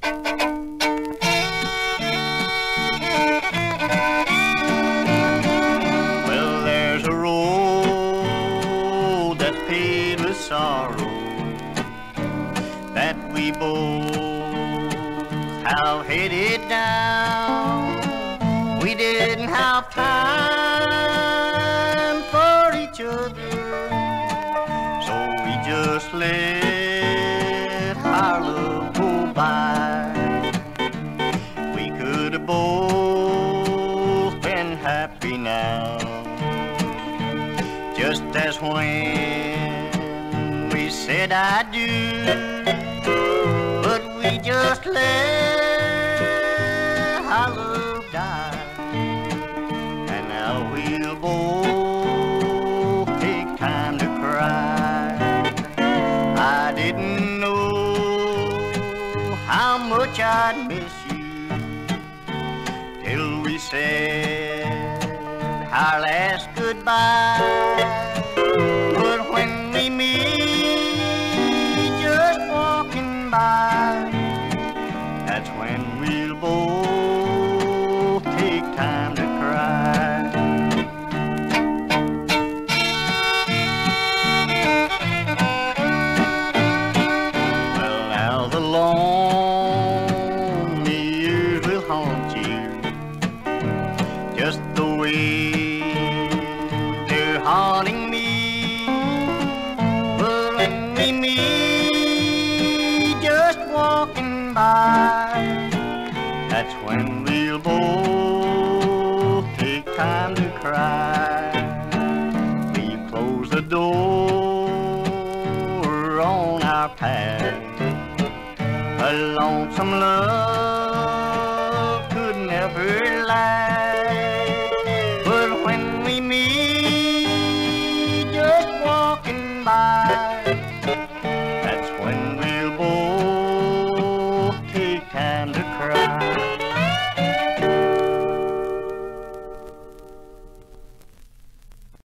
Well, there's a road that's paved with sorrow that we both have headed down. We didn't have time for each other, so we just let our love go by. We could have both been happy now, just as when we said I do, but we just let our love die. And now we'll both take time to cry. I didn't know how much I'd miss you till we said our last goodbye. But when we meet just walking by, that's when we'll both take time to cry. Well, now the lonely years will haunt you just the way they're haunting me. But when we meet just walking by, that's when we'll both take time to cry. We've closed the door on our path. A lonesome love could never last. But when we meet just walking by,